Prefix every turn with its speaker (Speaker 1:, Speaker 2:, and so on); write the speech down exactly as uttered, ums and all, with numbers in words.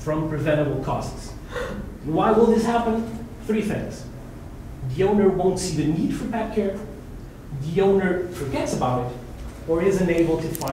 Speaker 1: from preventable causes. And why will this happen? Three things. The owner won't see the need for pet care, the owner forgets about it, or is unable to find